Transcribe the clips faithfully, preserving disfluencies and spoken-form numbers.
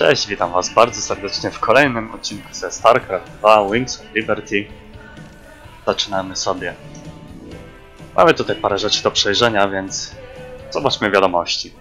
Cześć, witam was bardzo serdecznie w kolejnym odcinku ze StarCraft dwa Wings of Liberty. Zaczynamy sobie. Mamy tutaj parę rzeczy do przejrzenia, więc zobaczmy wiadomości.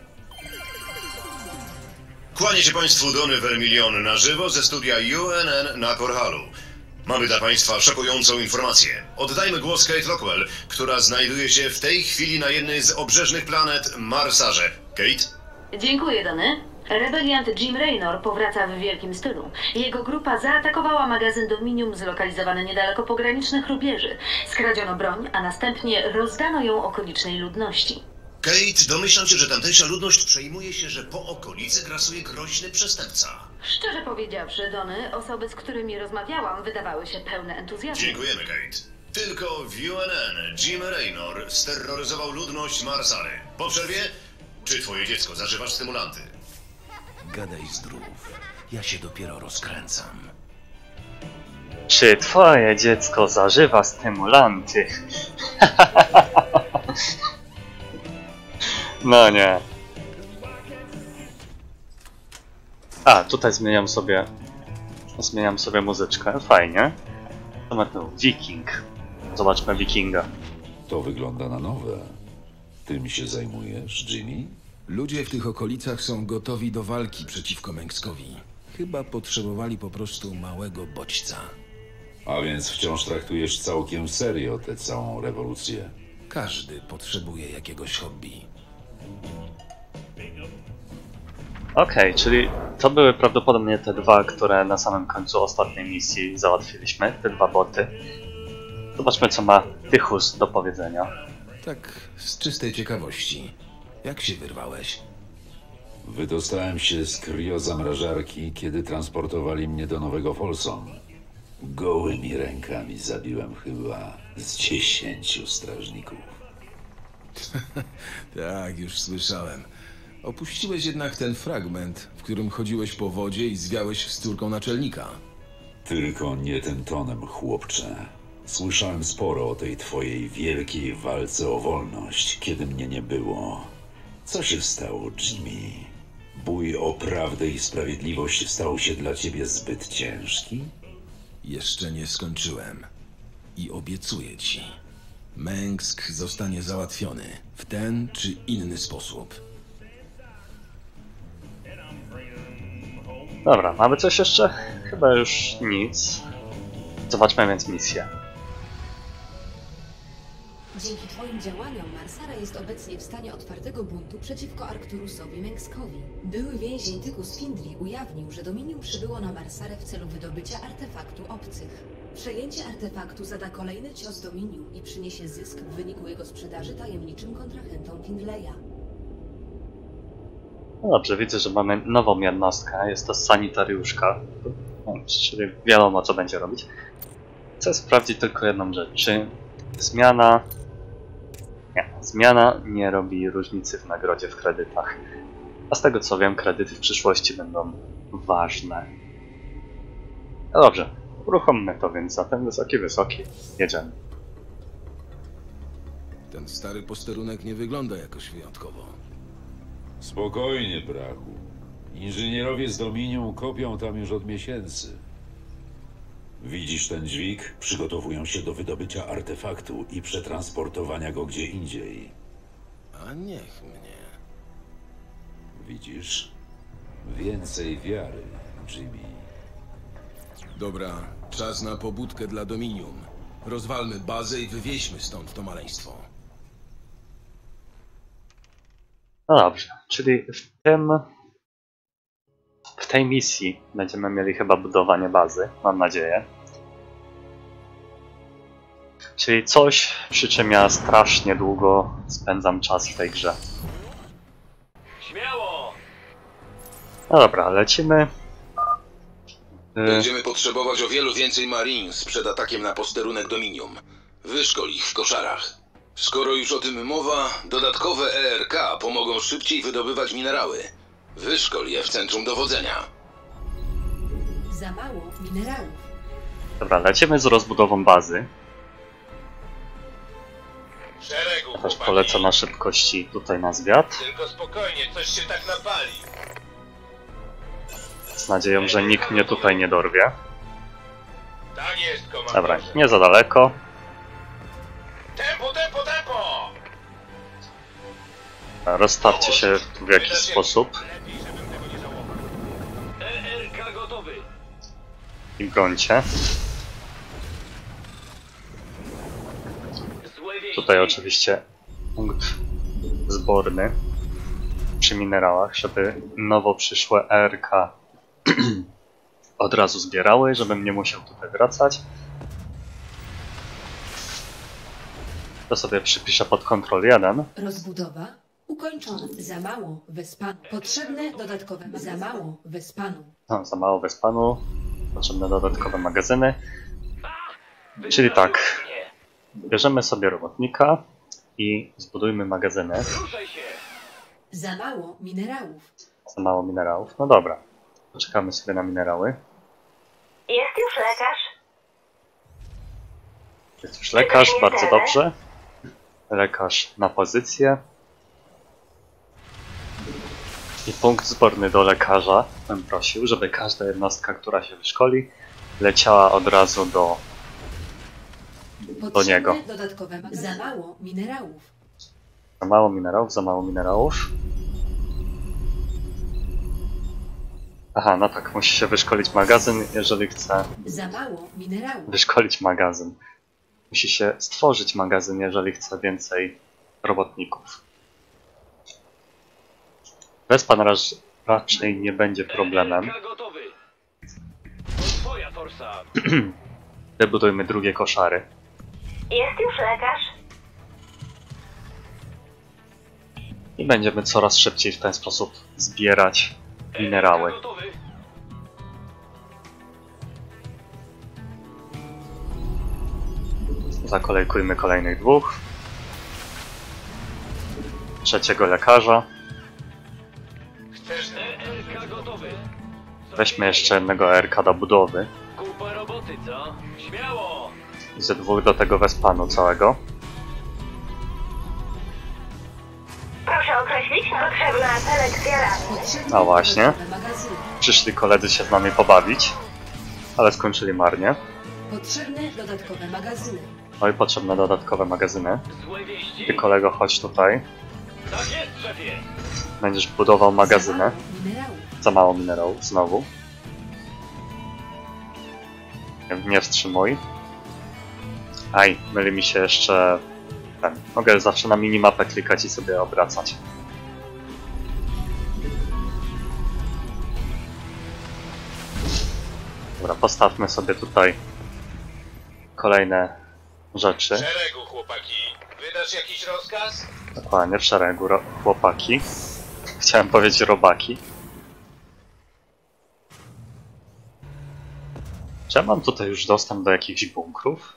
Kłanię się Państwu Donny Vermilion na żywo ze studia U N N na Korhalu. Mamy dla Państwa szokującą informację. Oddajmy głos Kate Lockwell, która znajduje się w tej chwili na jednej z obrzeżnych planet Marsarze. Kate? Dziękuję, Donny. Rebeliant Jim Raynor powraca w wielkim stylu. Jego grupa zaatakowała magazyn Dominium zlokalizowany niedaleko pogranicznych rubieży. Skradziono broń, a następnie rozdano ją okolicznej ludności. Kate, domyślam się, że tamtejsza ludność przejmuje się, że po okolicy grasuje groźny przestępca. Szczerze powiedziawszy, Donny, osoby, z którymi rozmawiałam, wydawały się pełne entuzjazmu. Dziękujemy, Kate. Tylko w U N N Jim Raynor steroryzował ludność Marsary. Po przerwie, czy twoje dziecko zażywa stymulanty? Gadaj zdrów. Ja się dopiero rozkręcam. Czy twoje dziecko zażywa stymulanty? No nie. A, tutaj zmieniam sobie Zmieniam sobie muzyczkę, fajnie. To ma tu Wiking. Zobaczmy Wikinga. To wygląda na nowe. Tym się zajmujesz, Jimmy? Ludzie w tych okolicach są gotowi do walki przeciwko Mengskowi. Chyba potrzebowali po prostu małego bodźca. A więc wciąż traktujesz całkiem serio tę całą rewolucję. Każdy potrzebuje jakiegoś hobby. Okej, okay, czyli to były prawdopodobnie te dwa, które na samym końcu ostatniej misji załatwiliśmy. Te dwa boty. Zobaczmy, co ma Tychus do powiedzenia. Tak, z czystej ciekawości. Jak się wyrwałeś? Wydostałem się z kriozamrażarki, kiedy transportowali mnie do Nowego Folsom. Gołymi rękami zabiłem chyba z dziesięciu strażników. Tak, już słyszałem. Opuściłeś jednak ten fragment, w którym chodziłeś po wodzie i zwiałeś z córką naczelnika. Tylko nie tym tonem, chłopcze. Słyszałem sporo o tej twojej wielkiej walce o wolność, kiedy mnie nie było. Co się stało, Jimmy? Bój o prawdę i sprawiedliwość stał się dla ciebie zbyt ciężki? Jeszcze nie skończyłem. I obiecuję ci. Mengsk zostanie załatwiony w ten czy inny sposób. Dobra, mamy coś jeszcze? Chyba już nic. Zobaczmy więc misję. Dzięki twoim działaniom Marsara jest obecnie w stanie otwartego buntu przeciwko Arcturusowi Mengskowi. Były więzień Tychus Findli ujawnił, że Dominium przybyło na Marsarę w celu wydobycia artefaktu obcych. Przejęcie artefaktu zada kolejny cios Dominium i przyniesie zysk w wyniku jego sprzedaży tajemniczym kontrahentom Findleya. No dobrze, widzę, że mamy nową jednostkę. Jest to sanitariuszka. No, czyli wiadomo, co będzie robić. Chcę sprawdzić tylko jedną rzecz. Czy zmiana... Nie, zmiana nie robi różnicy w nagrodzie w kredytach. A z tego co wiem, kredyty w przyszłości będą ważne. No dobrze, uruchommy to więc zatem wysoki, wysoki. Jedziemy. Ten stary posterunek nie wygląda jakoś wyjątkowo. Spokojnie, brachu. Inżynierowie z Dominium kopią tam już od miesięcy. Widzisz ten dźwig? Przygotowują się do wydobycia artefaktu i przetransportowania go gdzie indziej. A niech mnie. Widzisz? Więcej wiary, Jimmy. Dobra, czas na pobudkę dla Dominium. Rozwalmy bazę i wywieźmy stąd to maleństwo. No dobrze, czyli w tym... W tej misji będziemy mieli chyba budowanie bazy, mam nadzieję. Czyli coś, przy czym ja strasznie długo spędzam czas w tej grze. Śmiało! No dobra, lecimy. Będziemy potrzebować o wielu więcej Marines przed atakiem na posterunek Dominium. Wyszkol ich w koszarach. Skoro już o tym mowa, dodatkowe E R K pomogą szybciej wydobywać minerały. Wyszkol je w centrum dowodzenia. Za mało minerałów. Dobra, lecimy z rozbudową bazy. Szeregu, Też chłopaki. polecę na szybkości tutaj na zwiat. Tylko spokojnie, coś się tak napali. Z nadzieją, że nikt mnie tutaj nie dorwie. Tak jest, komandorze. Dobra, nie za daleko. Tempo, tempo, tempo! Rozstawcie się w jakiś sposób Lepiej, żebym tego nie żałował. E R K gotowy. i brońcie. Złe wieści. Tutaj oczywiście punkt zborny przy minerałach, żeby nowo przyszłe E R K od razu zbierały, żebym nie musiał tutaj wracać. To sobie przypiszę pod kontrol jeden. Rozbudowa ukończona. Za mało wyspanu. Potrzebne dodatkowe ma- za mało wyspanu. No, za mało wyspanu, potrzebne dodatkowe magazyny. Czyli tak, bierzemy sobie robotnika i zbudujmy magazyny. Ruszaj się. Za mało minerałów. Za mało minerałów. No dobra, poczekamy sobie na minerały. Jest już lekarz. Jest już lekarz, bardzo dobrze. Lekarz na pozycję. I punkt zborny do lekarza. Bym prosił, żeby każda jednostka, która się wyszkoli, leciała od razu do... Potrzebne niego. dodatkowe ma- za mało minerałów. Za mało minerałów, za mało minerałów. Aha, no tak, musi się wyszkolić magazyn, jeżeli chce Za mało minerałów. wyszkolić magazyn. Musi się stworzyć magazyn, jeżeli chce więcej robotników. Wyspan raż- raczej nie będzie problemem. E R K gotowy. To twoja forsa. Wybudujmy drugie koszary. Jest już lekarz. I będziemy coraz szybciej w ten sposób zbierać minerały. E R K gotowy. Zakolejkujmy kolejnych dwóch. Trzeciego lekarza. Chcesz... E R K gotowy. Weźmy jeszcze jednego E R K do budowy. Kupa roboty, co? Śmiało. I ze dwóch do tego Wespanu całego. Proszę określić potrzebna selekcja raz. Potrzebne No właśnie. dodatkowe magazyny. Przyszli koledzy się z nami pobawić, ale skończyli marnie. Potrzebne dodatkowe magazyny. No i potrzebne dodatkowe magazyny. Złe wieści. Ty kolego, chodź tutaj. Tak jest, szefie. Będziesz budował magazyny. Za mało minerałów. Za mało minerałów, znowu. Nie, nie wstrzymuj. Aj, myli mi się jeszcze ten. Mogę zawsze na minimapę klikać i sobie obracać. Dobra, postawmy sobie tutaj kolejne rzeczy. W szeregu, chłopaki. Wydasz jakiś rozkaz? Dokładnie, w szeregu ro- chłopaki. Chciałem powiedzieć robaki. Czy ja mam tutaj już dostęp do jakichś bunkrów?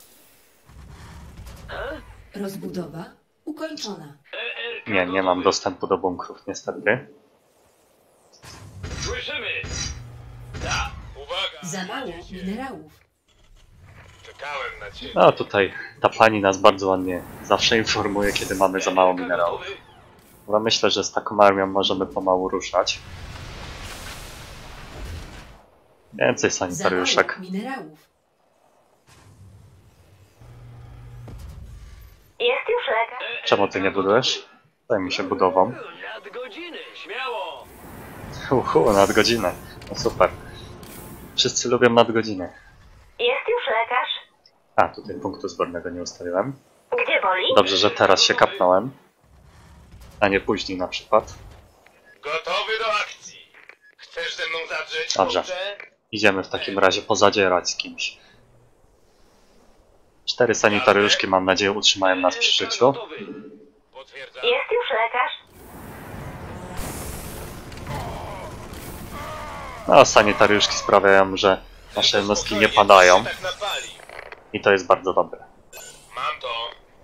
Rozbudowa ukończona. E R K Nie, nie mam dostępu do bunkrów, niestety. Słyszymy. Tak. Uwaga! Za mało minerałów. Czekałem na ciebie. No tutaj ta pani nas bardzo ładnie zawsze informuje, kiedy mamy za mało minerałów. Ale myślę, że z taką armią możemy pomału ruszać. Więcej Za sanitariuszek. mało minerałów. Jest już lekarz. Czemu ty nie budujesz? Zajmij się budową. Nadgodziny, śmiało. Uhu, nadgodzinę. No super. Wszyscy lubią nadgodziny. Jest już lekarz. A, tutaj punktu zbornego nie ustaliłem. Gdzie boli? Dobrze, że teraz się kapnąłem. A nie później na przykład. Gotowy do akcji. Chcesz ze mną zadrzeć, Dobrze. chłopcze? Idziemy w takim razie pozadzierać z kimś. Cztery sanitariuszki, mam nadzieję, utrzymają nas przy życiu. Potwierdzam. Jest już lekarz. No, sanitariuszki sprawiają, że nasze jednostki nie padają. Tak napali. I to jest bardzo dobre. Mam to.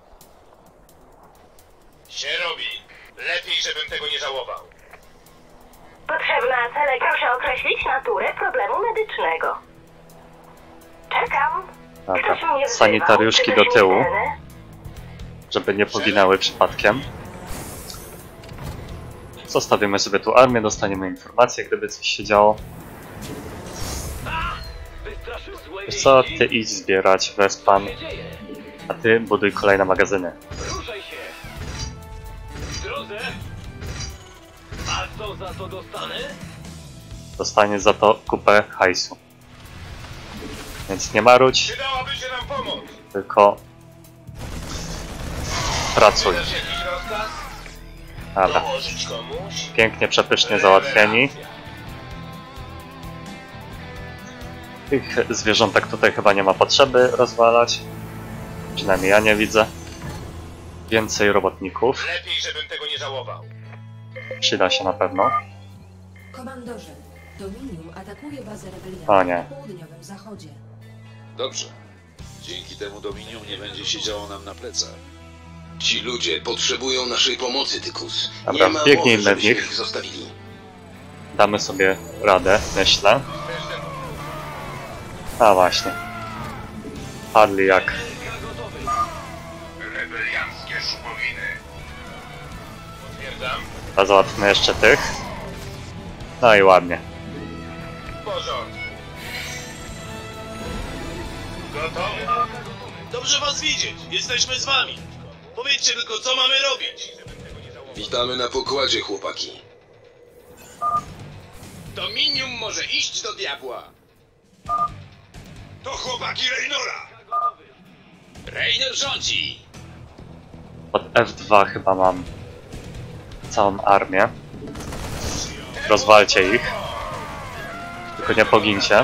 Się robi. Lepiej, żebym tego nie żałował. Potrzebna selekcja. Proszę określić naturę problemu medycznego. Czekam. Ktoś Dobra, mnie wzywał. sanitariuszki Czy do coś tyłu, mi ceny? żeby nie poginęły przypadkiem. Zostawimy sobie tu armię, dostaniemy informację, gdyby coś się działo. A! Wystraszył złe Wiesz co, wieści? ty idź zbierać Wespan, Co się dzieje? a ty buduj kolejne magazyny. Ruszaj się! W drodze! A co za to dostanę? Dostaniesz za to kupę hajsu. Więc nie marudź, Przydałaby się nam pomoc. tylko pracuj. Wydasz jakiś rozkaz? Dobra, Dołożyć komuś? pięknie, przepysznie załatwieni. Tych zwierzątek tutaj chyba nie ma potrzeby rozwalać. Przynajmniej ja nie widzę. Więcej robotników. Lepiej, żebym tego nie żałował. Przyda się na pewno. Komandorze, Dominium atakuje bazę O rebeliantów nie. na południowym zachodzie. Dobrze. Dzięki temu Dominium nie będzie siedziało nam na plecach. Ci ludzie potrzebują naszej pomocy, Tykus. Dobra, Nie ma biegnijmy mowy, w żebyśmy nich. ich zostawili. Damy sobie radę, myślę. A właśnie. Padli jak Rebelianckie szumowiny. Potwierdzam. a załatwmy jeszcze tych. No i ładnie. W porządku. Gotowy? Dobrze was widzieć. Jesteśmy z wami. Powiedzcie tylko, co mamy robić. Witamy na pokładzie, chłopaki. Dominium może iść do diabła. To chłopaki Raynora. Raynor rządzi. Pod F dwa chyba mam całą armię. Rozwalcie ich. Tylko nie pogincie.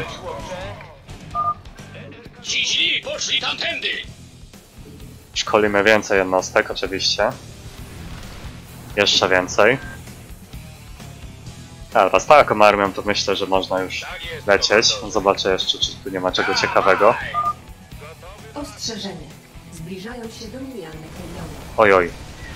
Ci źli poszli tamtędy. Szkolimy więcej jednostek oczywiście. Jeszcze więcej. Dobra, z taką armią to myślę, że można już lecieć. Zobaczę jeszcze, czy tu nie ma czego ciekawego. Ostrzeżenie. Zbliżają się dominialne heliony. Oj, oj.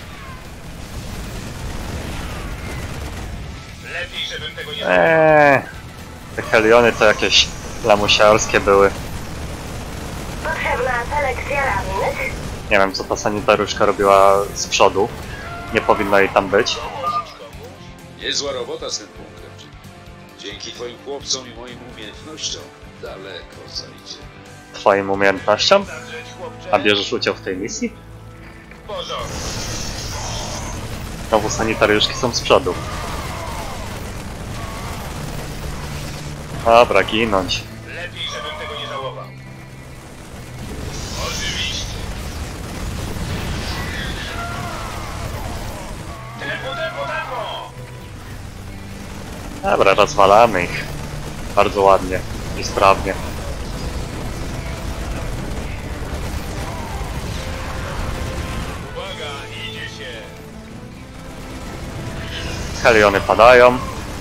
Lepiej, żebym tego nie Eee, te heliony to jakieś lamusiarskie były. Potrzebna selekcja rannych? Nie wiem, co ta sanitariuszka robiła z przodu. Nie powinno jej tam być. Niezła robota z tym punktem. Dzięki twoim chłopcom i moim umiejętnościom daleko zajdzie. Twoim umiejętnościom? A bierzesz udział w tej misji? W porządku. Znowu sanitariuszki są z przodu. Dobra, ginąć. Lepiej, żebym tego nie żałował. Oczywiście. Tempo, tempo, tempo! Dobra, rozwalamy ich. Bardzo ładnie i sprawnie. Uwaga, idzie się. Heliony padają.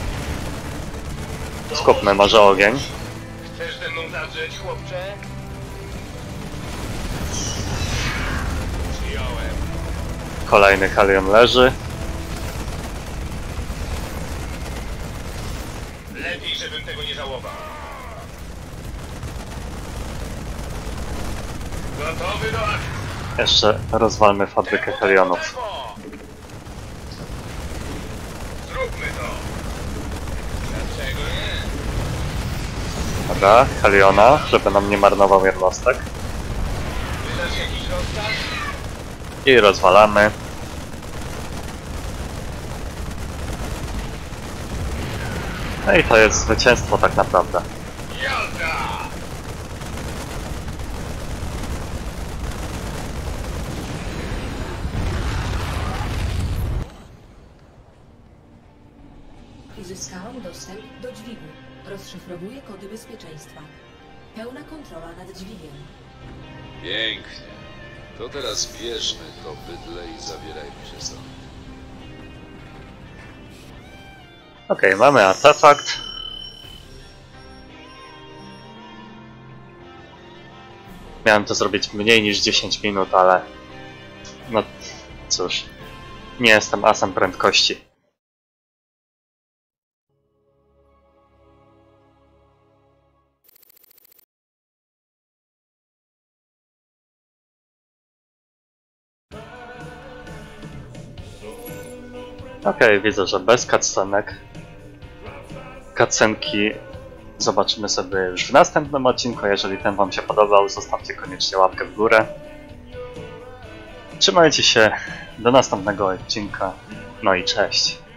Skupmy może ogień. Chcesz ze mną zadrzeć, chłopcze? Przyjąłem. Kolejny helion leży. Lepiej, żebym tego nie żałował. Gotowy do akcji. Jeszcze rozwalmy fabrykę helionów. Tempo! Zróbmy to. Dlaczego nie? Dobra, heliona, żeby nam nie marnował jednostek. Wydasz jakiś rozkaz? I rozwalamy. No i to jest zwycięstwo tak naprawdę. Jazda! Uzyskałam dostęp do dźwigu. Rozszyfrowuję kody bezpieczeństwa. Pełna kontrola nad dźwigiem. Pięknie. To teraz bierzmy to bydle i zabierajmy się stąd. Okej, mamy artefakt. Miałem to zrobić w mniej niż dziesięć minut, ale no cóż, nie jestem asem prędkości. Okej, widzę, że bez cutscenek. Cutscenki zobaczymy sobie już w następnym odcinku. Jeżeli ten wam się podobał, zostawcie koniecznie łapkę w górę. Trzymajcie się, do następnego odcinka, no i cześć.